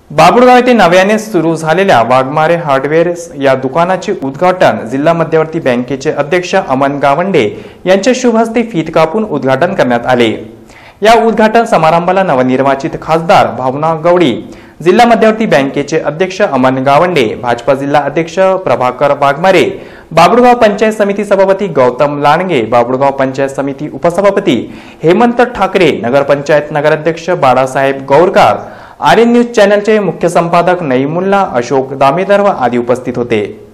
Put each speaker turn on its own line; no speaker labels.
बाबुळगाव येथे नव्याने सुरू झालेल्या वाघमारे हार्डवेअर या दुकानाचे उद्घाटन जिल्हा मध्यवर्ती बँकेचे अध्यक्ष अमन गावंडे यांच्या शुभ हस्ते फीत कापून उद्घाटन करण्यात आले। या उद्घाटन समारंभाला नवनिर्वाचित खासदार भावना गवळी, जिल्हा मध्यवर्ती बँकेचे अध्यक्ष अमन गावंडे, भाजपा जिल्हा अध्यक्ष प्रभाकर वाघमारे, बाबुळगाव पंचायत समिती सभापती गौतम लांडगे, बाबुळगाव पंचायत समिती उपसभापती हेमंत ठाकरे, नगरपंचायत नगराध्यक्ष बाळासाहेब गौरकार, आर्यन न्यूज चॅनलचे मुख्य संपादक नईमुल्ला, अशोक दामेदर व आदी उपस्थित होते।